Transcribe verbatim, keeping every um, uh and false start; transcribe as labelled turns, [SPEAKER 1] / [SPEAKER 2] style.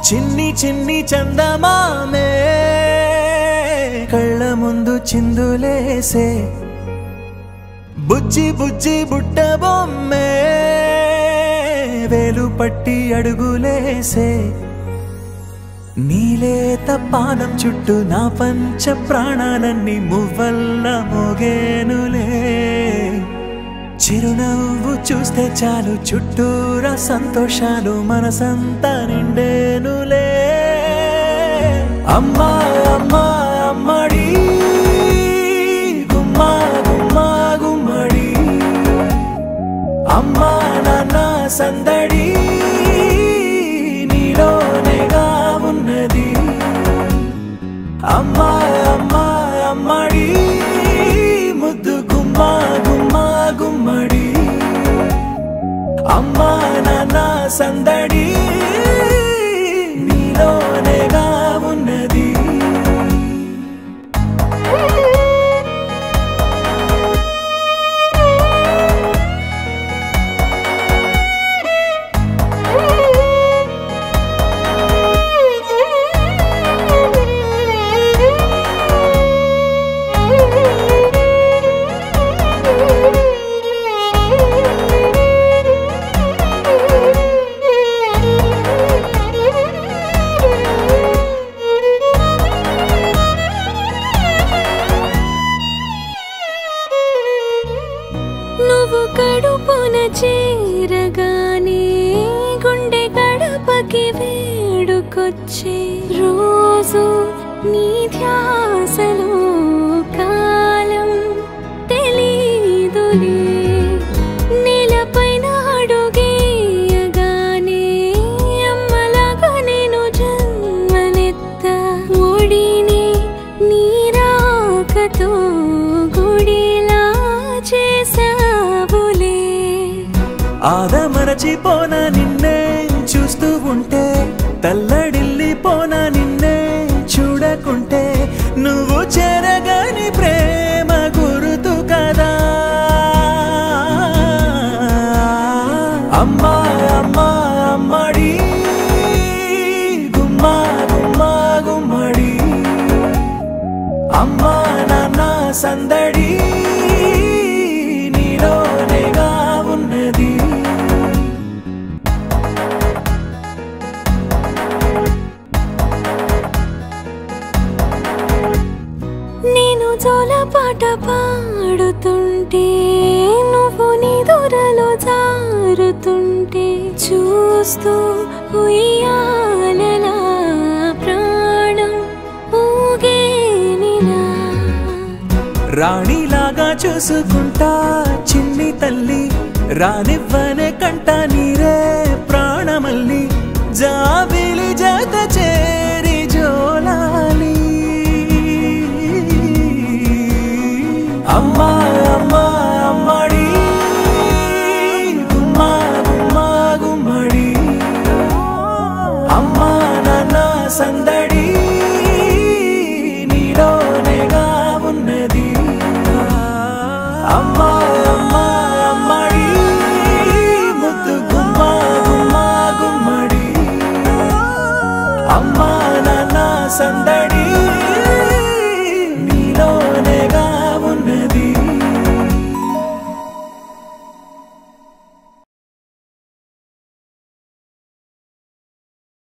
[SPEAKER 1] చిన్ని చిన్ని చందమామే కళ్ళ ముందు చిందులేసే బుజ్జి బుజ్జి బుట్ట బొమ్మే వేలు పట్టి అడుగులేసే నీలేత పానం చుట్టూ నా పంచ ప్రాణాలన్నీ మువ్వల్ల మోగేనులే చిరునవ్వు చూస్తే చాలు చుట్టూరా సంతోషాలు మనసంతా నిండేనులే అమ్మా అమ్మా అమ్మడి గుమ్మా గుమ్మా గుమ్మడి అమ్మా నాన్న సందడి నీలోనేగా ఉన్నది అమ్మా అమ్మా అమ్మడి ముద్దు గుమ్మా గుమ్మా గుమ్మడి అమ్మా నాన్న సందడి నీలోనేగా ఉన్నది
[SPEAKER 2] నువ్వు కడుపున చేరగానే గుండె గడపకి వేడుకొచ్చే రోజు నీ ధ్యాసలో కాలం తెలీదులే నేలపైన అడుగేయగానే అమ్మలాగా నేను జన్మనెత్త ఒడిని నీ రాకతో గుడిలా చేసావులే
[SPEAKER 1] ఆదమరచిపోన నిన్నే చూస్తూ ఉంటే తల్లడిల్లిపోన నిన్నే చూడకుంటే నువ్వు చెరగని ప్రేమ గురుతు కదా అమ్మా అమ్మా అమ్మడి గుమ్మా గుమ్మా గుమ్మడి అమ్మా నాన్న సందడి నీలోనేగా ఉన్నది
[SPEAKER 2] నేను జోలపాట పాడుతుంటే నువ్వు నీ దూరలో జారుతుంటే చూస్తూ ఉయ్యాలలా ప్రాణం ఊగేనిలా
[SPEAKER 1] రాణిలాగా చూసుకుంటా చిన్ని తల్లి రానివ్వనే